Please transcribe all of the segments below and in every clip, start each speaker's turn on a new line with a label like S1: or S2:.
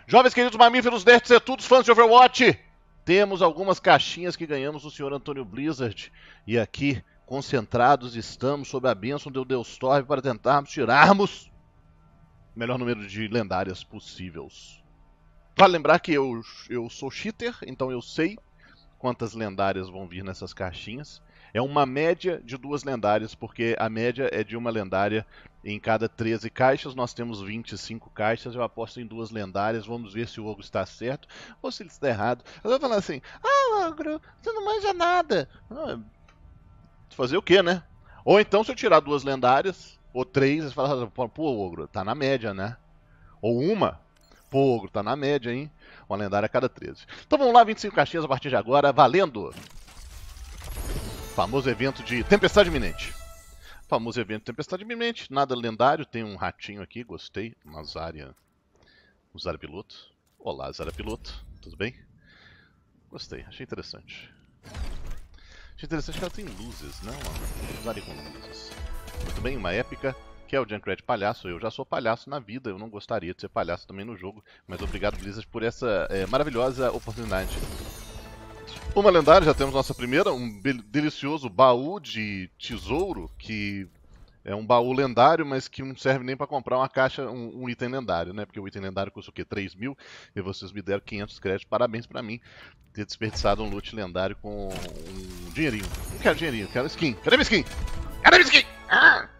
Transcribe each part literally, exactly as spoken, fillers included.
S1: Jovens queridos mamíferos, nerds e todos fãs de Overwatch, temos algumas caixinhas que ganhamos do senhor Antônio Blizzard. E aqui, concentrados, estamos sob a bênção do Deus Torve para tentarmos tirarmos o melhor número de lendárias possíveis. Vale lembrar que eu, eu sou cheater, então eu sei quantas lendárias vão vir nessas caixinhas. É uma média de duas lendárias, porque a média é de uma lendária em cada treze caixas. Nós temos vinte e cinco caixas, eu aposto em duas lendárias. Vamos ver se o Ogro está certo ou se ele está errado. Eu vou falar assim, ah, Ogro, você não manja nada. Ah, fazer o quê, né? Ou então se eu tirar duas lendárias, ou três, você fala, pô, Ogro, tá na média, né? Ou uma, pô, Ogro, tá na média, hein? Uma lendária a cada treze. Então vamos lá, vinte e cinco caixinhas a partir de agora, valendo! Famoso evento de Tempestade Iminente. Famoso evento de Tempestade Iminente, nada lendário, tem um ratinho aqui, gostei. Uma Zarya, um Zarya Piloto. Olá, Zarya Piloto, tudo bem? Gostei, achei interessante. Achei interessante que ela tem luzes, não? Zarya com luzes. Muito bem, uma épica, que é o Junkrat Palhaço. Eu já sou palhaço na vida, eu não gostaria de ser palhaço também no jogo, mas obrigado, Blizzard, por essa é, maravilhosa oportunidade. Uma lendária, já temos nossa primeira, um delicioso baú de tesouro, que é um baú lendário, mas que não serve nem para comprar uma caixa, um, um item lendário, né? Porque o item lendário custa o quê? três mil, e vocês me deram quinhentos créditos. Parabéns para mim ter desperdiçado um loot lendário com um dinheirinho. Não quero dinheirinho, quero skin. Cadê minha skin? Cadê minha skin? Ah!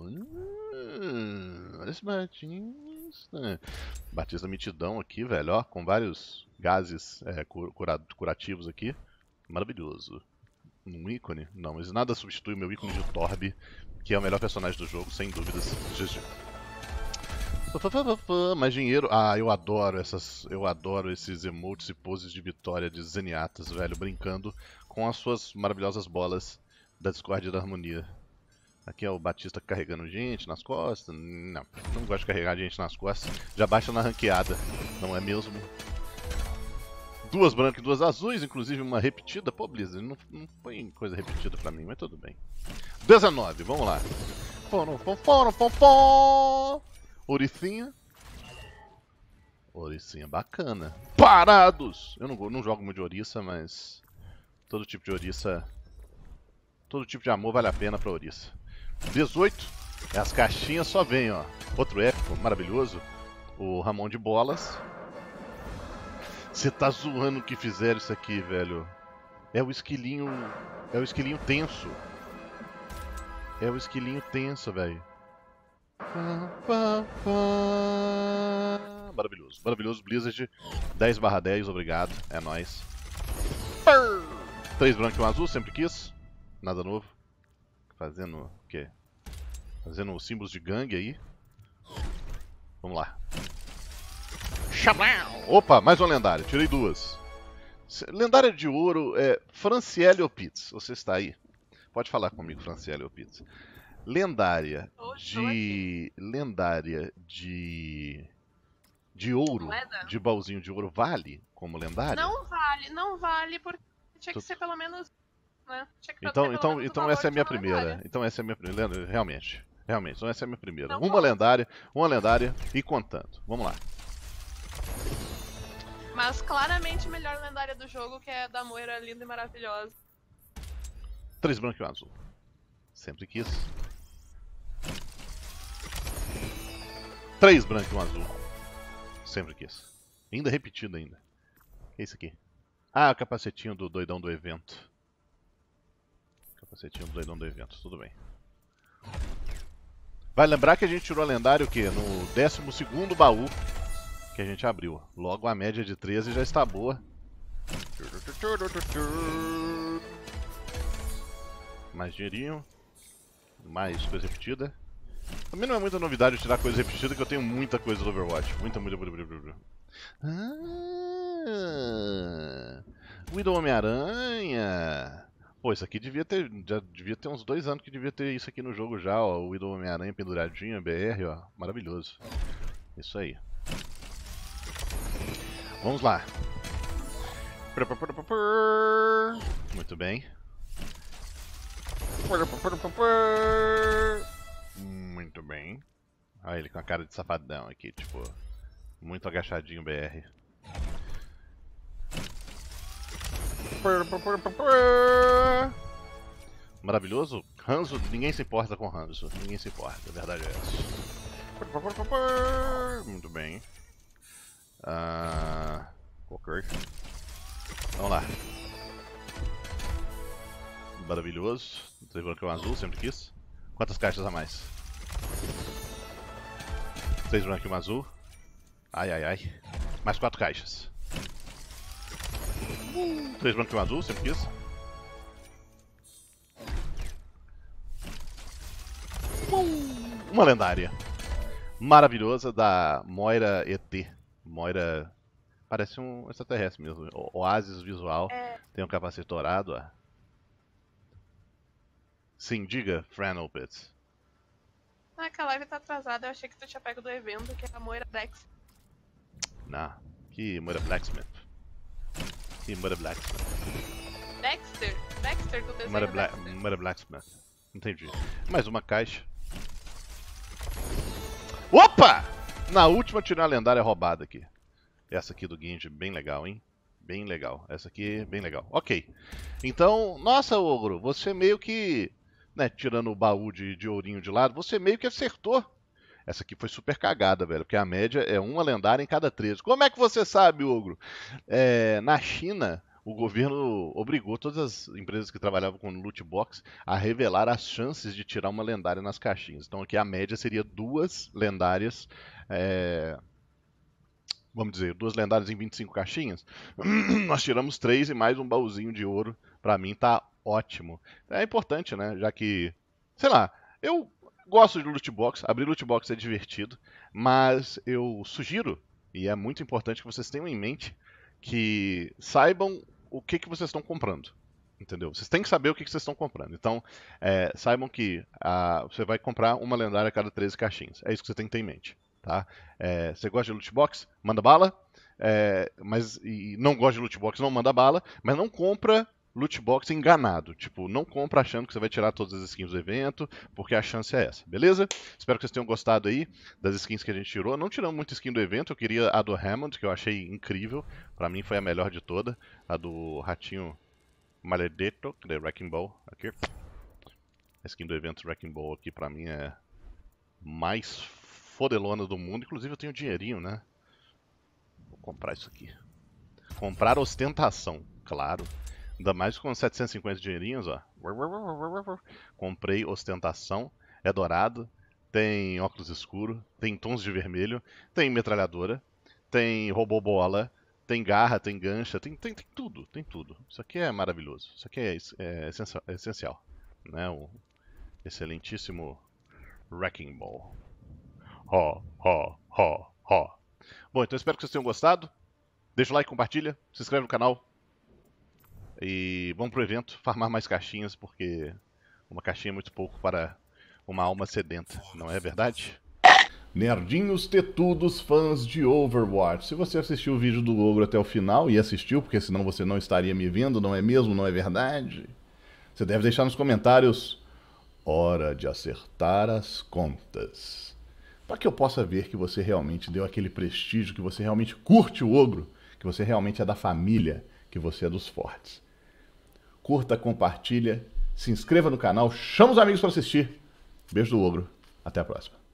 S1: Olha esse Batista. Batista mitidão aqui, velho, ó, com vários gases é, cura curativos aqui. Maravilhoso. Um ícone? Não, mas nada substitui o meu ícone de Torb, que é o melhor personagem do jogo, sem dúvidas. G G. Mais dinheiro. Ah, eu adoro essas. Eu adoro esses emotes e poses de vitória de Zenyatas, velho, brincando com as suas maravilhosas bolas da Discord e da Harmonia. Aqui é o Batista carregando gente nas costas. Não, não gosto de carregar gente nas costas. Já baixa na ranqueada, não é mesmo? Duas brancas e duas azuis, inclusive uma repetida. Pô, Blizzard, não, não põe coisa repetida pra mim, mas tudo bem. dezenove, vamos lá. Oricinha. Oricinha bacana. Parados! Eu não, não jogo muito de Oriça, mas todo tipo de Oriça, todo tipo de amor vale a pena pra Oriça. dezoito, as caixinhas só vêm, ó. Outro épico, maravilhoso. O Ramon de Bolas. Você tá zoando que fizeram isso aqui, velho. É o esquilinho. É o esquilinho tenso. É o esquilinho tenso, velho. Maravilhoso. Maravilhoso, Blizzard. dez barra dez, obrigado. É nóis. três branco e um azul, sempre quis. Nada novo. Fazendo o quê? Fazendo os símbolos de gangue aí. Vamos lá. Opa, mais uma lendária. Tirei duas. Lendária de ouro é Franciele Opitz. Você está aí? Pode falar comigo, Franciele Opitz. Lendária de... Lendária de... De ouro, Moeda? De baúzinho de ouro, vale como lendária?
S2: Não vale, não vale, porque tinha que tu... ser pelo menos... Né? Tinha que
S1: então, então, então essa é a minha primeira. Lendária. Então essa é a minha primeira, realmente. Realmente, então essa é a minha primeira. Não, uma pode. lendária, uma lendária e contando. Vamos lá.
S2: Mas claramente a melhor lendária do jogo, que é a da Moira, linda e maravilhosa.
S1: Três branco e um azul. Sempre quis. Três branco e um azul. Sempre quis. Ainda repetido ainda. O que é isso aqui? Ah, o capacetinho do doidão do evento. Capacetinho do doidão do evento, tudo bem. Vai lembrar que a gente tirou a lendária o quê? No décimo segundo baú que a gente abriu. Logo a média de treze já está boa. Mais dinheirinho. Mais coisa repetida. Também não é muita novidade eu tirar coisa repetida, que eu tenho muita coisa do Overwatch. Muita, muita, muita, muita, muita. Ah, Widow Homem-Aranha. Pô, isso aqui devia ter, já devia ter uns dois anos que devia ter isso aqui no jogo já, ó. O Widow Homem-Aranha penduradinho, B R, ó. Maravilhoso. Isso aí. Vamos lá. Muito bem. Muito bem. Olha ele com a cara de safadão aqui, tipo... Muito agachadinho, B R. Maravilhoso. Hanzo, ninguém se importa com Hanzo. Ninguém se importa, a verdade é essa. Muito bem. Ah, ok. Vamos lá. Maravilhoso. Três branco e um azul, sempre quis. Quantas caixas a mais? Três branco e um azul. Ai, ai, ai. Mais quatro caixas. Três branco e um azul, sempre quis. Uma lendária. Maravilhosa da Moira E T. Moira... Parece um extraterrestre mesmo. O Oasis visual.
S2: É.
S1: Tem um capacete dourado, ó. Sim, diga, Franopets.
S2: Ah, que a live tá atrasada, eu achei que tu tinha pego do evento, que é a Moira Dex.
S1: Não. Que Moira Blacksmith. Que Moira Blacksmith.
S2: Dexter? Dexter do desenho
S1: Moira, Bla
S2: Dexter.
S1: Moira Blacksmith. Entendi. Mais uma caixa. Opa! Na última tirei uma lendária roubada aqui. Essa aqui do Genji, bem legal, hein? Bem legal. Essa aqui, bem legal. Ok. Então, nossa, Ogro, você meio que... Né, tirando o baú de, de ourinho de lado, você meio que acertou. Essa aqui foi super cagada, velho, porque a média é uma lendária em cada treze. Como é que você sabe, Ogro? É, na China, o governo obrigou todas as empresas que trabalhavam com loot box a revelar as chances de tirar uma lendária nas caixinhas. Então aqui a média seria duas lendárias, é, vamos dizer, duas lendárias em vinte e cinco caixinhas. Nós tiramos três e mais um baúzinho de ouro. Pra mim tá ótimo. É importante, né? Já que, sei lá, eu gosto de loot box, abrir loot box é divertido, mas eu sugiro, e é muito importante que vocês tenham em mente, que saibam o que, que vocês estão comprando. Entendeu? Vocês têm que saber o que, que vocês estão comprando. Então, é, saibam que ah, você vai comprar uma lendária a cada treze caixinhas. É isso que você tem que ter em mente. Tá? É, você gosta de loot box? Manda bala. É, mas e não gosta de loot box? Não manda bala. Mas não compra loot box enganado. Tipo, não compra achando que você vai tirar todas as skins do evento, porque a chance é essa. Beleza? Espero que vocês tenham gostado aí das skins que a gente tirou. Não tiramos muita skin do evento. Eu queria a do Hammond, que eu achei incrível. Pra mim foi a melhor de toda. A do Ratinho Maledetto, de Wrecking Ball. Aqui. A skin do evento Wrecking Ball aqui pra mim é mais fodelona do mundo. Inclusive eu tenho dinheirinho, né? Vou comprar isso aqui. Comprar ostentação, claro. Ainda mais com setecentos e cinquenta dinheirinhos, ó. Comprei ostentação. É dourado. Tem óculos escuro. Tem tons de vermelho. Tem metralhadora. Tem robô bola. Tem garra, tem gancha. Tem, tem, tem tudo, tem tudo. Isso aqui é maravilhoso. Isso aqui é, é, essencial, é essencial. Né? O excelentíssimo Wrecking Ball. Ho, ho, ho, ho. Bom, então espero que vocês tenham gostado. Deixa o like, compartilha, se inscreve no canal. E vamos pro evento, farmar mais caixinhas, porque uma caixinha é muito pouco para uma alma sedenta, não é verdade? Nerdinhos tetudos fãs de Overwatch. Se você assistiu o vídeo do Ogro até o final, e assistiu, porque senão você não estaria me vendo, não é mesmo? Não é verdade? Você deve deixar nos comentários: hora de acertar as contas. Para que eu possa ver que você realmente deu aquele prestígio, que você realmente curte o Ogro, que você realmente é da família, que você é dos fortes. Curta, compartilha, se inscreva no canal, chama os amigos para assistir. Beijo do Ogro, até a próxima.